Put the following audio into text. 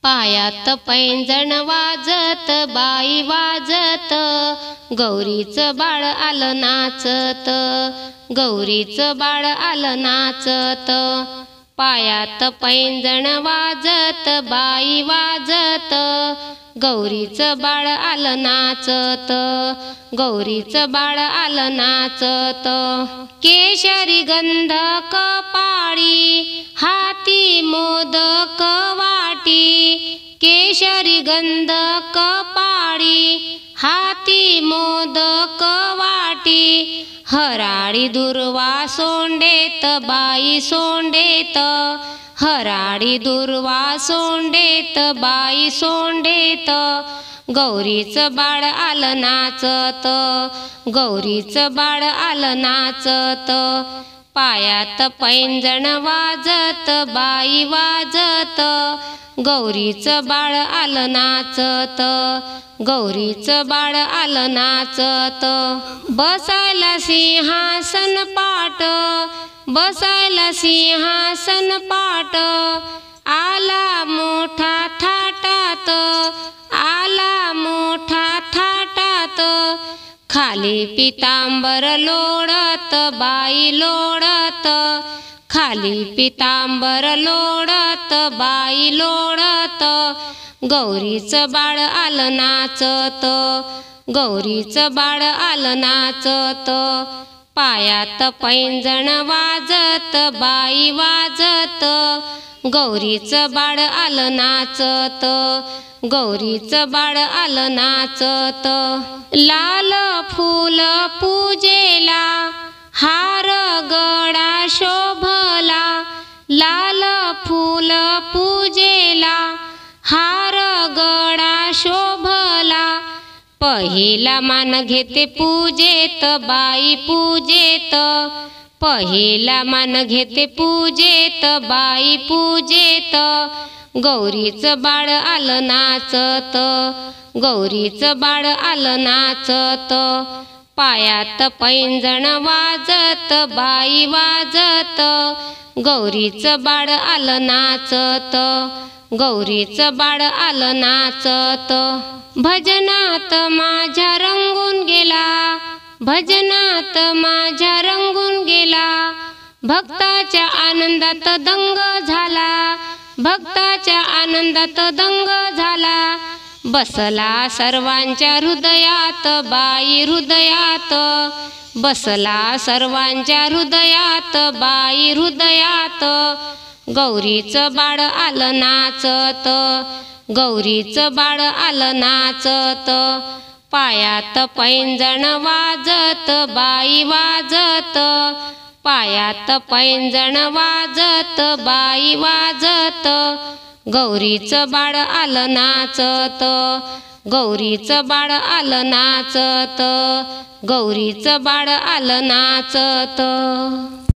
पायात पैंजण वाजत बाई वाजत, गौरीचं बाळ आलं नाचत, गौरीचं बाळ आलं नाचत। पायात पैंजण वाजत बाई वाजत, गौरीचं बाळ आलं नाचत, गौरीचं बाळ आलं नाचत। केशरी गंध कपाळी हाती मोदक वाटी, केशरी गंध कपाळी हाती मोदक वाटी। हराळी दुर्वा सोंडेत बाई सोंडेत, हराळी दुर्वा सोंडेत बाई सोंडेत। गौरीचं बाळ आलं नाचत, गौरीचं बाळ आलं नाचत। पायात पैंजण वाजत बाई वाजत, गौरीचं बाळ आलं नाचत, गौरीचं बाळ आलं नाचत। बसायला सिंहासन पाट, बसायला सिंहासन पाट, आला मोठा थाटात, आला मोठा थाटात। खाली पितांबर लोळत बाई लोळत, खाली पितांबर लोळत बाई लोळत। गौरीचं बाळ आलं नाचत, गौरीचं बाळ आलं नाचत। पायात पैंजण वाजत बाई वाजत, गौरीचं बाळ आलं नाचत, गौरीचं बाळ आलं नाचत। लाल फूल पूजेला हार गळा शोभला, लाल फूल पूजेला हार गळा शोभला। पहिला मान घेते पूजेत बाई पूजेत, पहिला मान घेते पूजेत बाई पूजेत। गौरीचं बाळ आलं नाचत, गौरीचं बाळ आलं नाचत। पायात पैंजण वाजत बाई वाजत, गौरीचं बाळ आलं नाचत, गौरीचं बाळ आलं नाचत। भजनात माझ्या रंगून गेला, भजनात माझ्या रंगून गेला। भक्ताच्या आनंदात दंग झाला, भक्ताच्या आनंदात दंग झाला। बसला सर्वांच्या हृदयात बाई हृदयात, बसला सर्वांच्या हृदयात बाई हृदयात। गौरीचं बाळ आलं नाचत, गौरीचं बाळ आलं नाचत। पायात पैंजण वाजत बाई वाजत, पायात पैंजण वाजत बाई वाजत। गौरीचं बाळ आलं नाचत, गौरीचं बाळ आलं नाचत, गौरीचं बाळ आलं नाचत।